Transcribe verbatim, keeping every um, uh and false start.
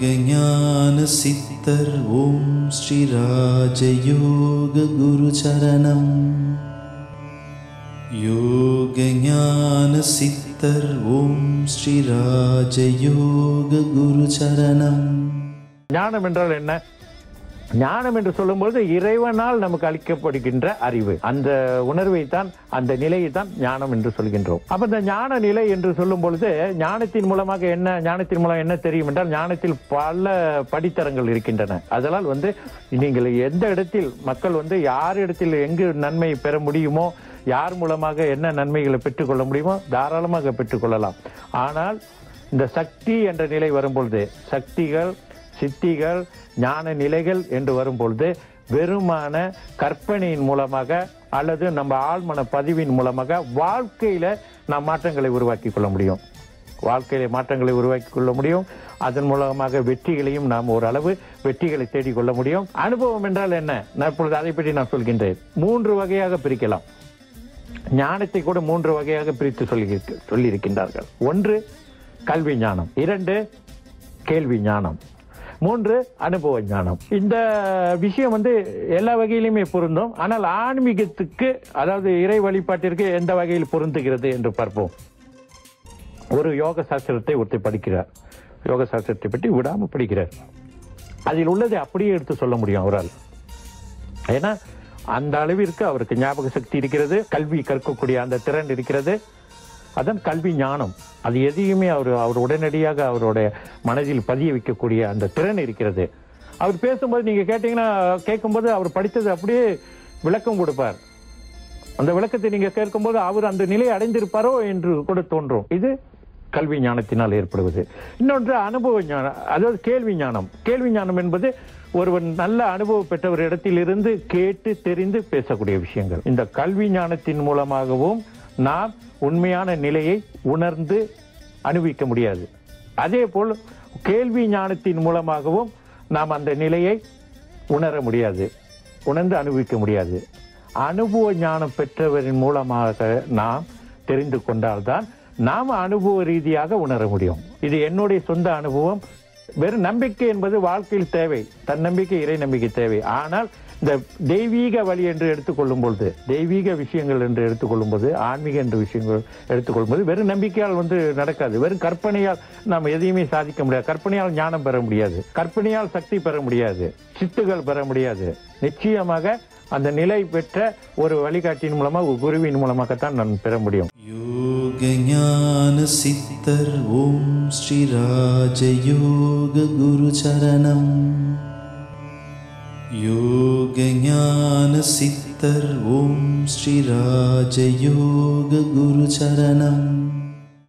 ஞான சித்தர் ஓம் ஸ்ரீ ராஜயோக குரு சரணம். யோக ஞான சித்தர் ஓம் ஸ்ரீ ராஜயோக குரு சரணம். ஞானம் என்றால் என்ன? ஞானம் என்று சொல்லும்போது இறைவனால் நமக்கு அளிக்கப்படுகின்ற அறிவு, அந்த உணர்வை தான், அந்த நிலையை தான் ஞானம் என்று சொல்கின்றோம். அப்ப இந்த ஞான நிலை என்று சொல்லும் பொழுது ஞானத்தின் மூலமாக என்ன, ஞானத்தின் மூலம் என்ன தெரியும் என்றால், ஞானத்தில் பல படித்தரங்கள் இருக்கின்றன. அதனால் வந்து நீங்கள் எந்த இடத்தில் மக்கள் வந்து யார் இடத்தில் எங்கு நன்மை பெற முடியுமோ, யார் மூலமாக என்ன நன்மைகளை பெற்றுக்கொள்ள முடியுமோ தாராளமாக பெற்றுக்கொள்ளலாம். ஆனால் இந்த சக்தி என்ற நிலை வரும்பொழுது, சக்திகள், சித்திகள், ஞான நிலைகள் என்று வரும்பொழுது வெறுமான கற்பனையின் மூலமாக அல்லது நம்ம ஆழ்மன பதிவின் மூலமாக வாழ்க்கையில நாம் மாற்றங்களை உருவாக்கி கொள்ள முடியும். வாழ்க்கையில மாற்றங்களை உருவாக்கி கொள்ள முடியும். அதன் மூலமாக வெற்றிகளையும் நாம் ஓரளவு வெற்றிகளை தேடிக்கொள்ள முடியும். அனுபவம் என்றால் என்ன? நான் இப்பொழுது அதை பற்றி நான் சொல்கின்றேன். மூன்று வகையாக பிரிக்கலாம். ஞானத்தை கூட மூன்று வகையாக பிரித்து சொல்லி சொல்லியிருக்கின்றார்கள். ஒன்று கல்வி ஞானம், இரண்டு கேள்வி ஞானம், மூன்று அனுபவ ஞானம். இந்த விஷயம் வந்து எல்லா வகையிலுமே பொருந்தும். ஆனால் ஆன்மீகத்துக்கு, அதாவது இறை வழிபாட்டிற்கு எந்த வகையில் பொருந்துகிறது என்று பார்ப்போம். ஒரு யோக சாஸ்திரத்தை ஒருத்தர் படிக்கிறார். யோக சாஸ்திரத்தை பற்றி விடாம படிக்கிறார். அதில் உள்ளதை அப்படியே எடுத்து சொல்ல முடியும் அவரால். ஏன்னா அந்த அளவிற்கு அவருக்கு ஞாபக சக்தி இருக்கிறது, கல்வி கற்கக்கூடிய அந்த திறன் இருக்கிறது. அதான் கல்வி ஞானம். அது எதையுமே அவர் அவர் உடனடியாக அவருடைய மனதில் பதிய வைக்கக்கூடிய அந்த திறன் இருக்கிறது. அவர் பேசும்போது நீங்க கேட்டீங்கன்னா, கேட்கும்போது அவர் படித்தது அப்படியே விளக்கம் கொடுப்பார். அந்த விளக்கத்தை நீங்க கேட்கும்போது அவர் அந்த நிலையை அடைந்திருப்பாரோ என்று கூட தோன்றும். இது கல்வி ஞானத்தினால் ஏற்படுவது. இன்னொன்று அனுபவ ஞானம், அதாவது கேள்வி ஞானம். கேள்வி ஞானம் என்பது ஒருவன் நல்ல அனுபவம் பெற்ற ஒரு இடத்திலிருந்து கேட்டு தெரிந்து பேசக்கூடிய விஷயங்கள். இந்த கல்வி ஞானத்தின் மூலமாகவும் நாம் உண்மையான நிலையை உணர்ந்து அனுபவிக்க முடியாது. அதே போல் கேள்வி ஞானத்தின் மூலமாகவும் நாம் அந்த நிலையை உணர முடியாது, உணர்ந்து அனுபவிக்க முடியாது. அனுபவ ஞானம் பெற்றவரின் மூலமாக நாம் தெரிந்து கொண்டால்தான் நாம் அனுபவ ரீதியாக உணர முடியும். இது என்னுடைய சொந்த அனுபவம். வெறும் நம்பிக்கை என்பது வாழ்க்கையில் தேவை, தன்னம்பிக்கை, இறை நம்பிக்கை தேவை. ஆனால் இந்த தெய்வீக வழி என்று எடுத்துக்கொள்ளும் பொழுது, தெய்வீக விஷயங்கள் என்று எடுத்துக்கொள்ளும் போது, ஆன்மீக என்ற விஷயங்கள் எடுத்துக்கொள்ளும் போது வெறும் நம்பிக்கையால் வந்து நடக்காது. வெறும் கற்பனையால் நாம் எதையுமே சாதிக்க முடியாது. கற்பனையால் ஞானம் பெற முடியாது, கற்பனையால் சக்தி பெற முடியாது, சித்துகள் பெற முடியாது. நிச்சயமாக அந்த நிலை பெற்ற ஒரு வழிகாட்டியின் மூலமாக, ஒரு குருவின் மூலமாகத்தான் நான் பெற முடியும். யோக ஞான சித்தர் ஓம் ஸ்ரீ ராஜயோக குரு சரணம். யோக ஞான சித்தர் ஓம் ஸ்ரீ ராஜயோக குரு சரணம்.